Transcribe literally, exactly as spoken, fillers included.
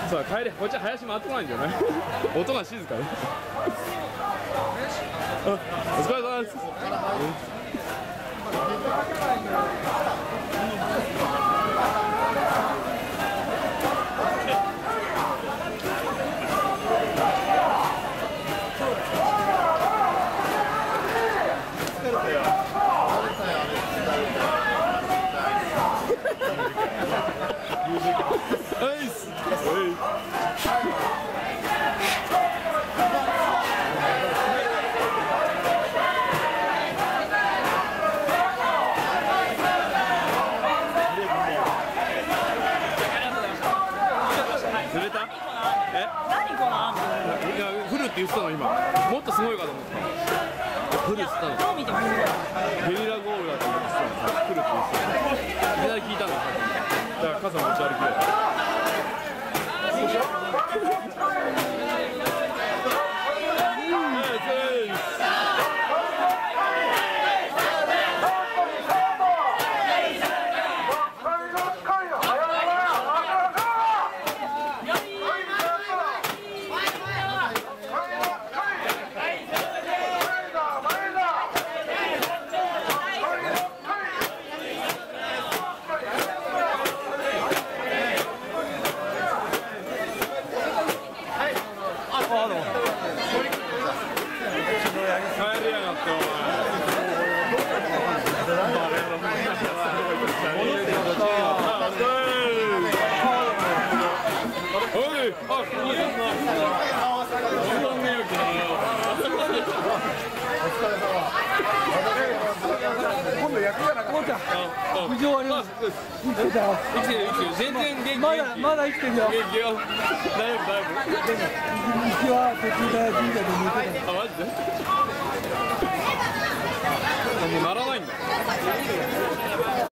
そう帰れ、こっちは林回ってこないんじゃない音が静かでお疲れ様です。 釣れた？え？何このアーム？いや、フルって言ってたの今。もっとすごいかと思った。フルって言ったの。どう見てもすごい。ゲリラ豪雨だと思ってたの。フルって言ってた。いきなり聞いたの。だから傘持ち歩きだよ。 今度役じゃなかった。浮上あります。生きてる生きてる全然元気。まだまだ生きてるよ。元気よ。だいぶだいぶ。道は途中から神社で抜けた。あマジで？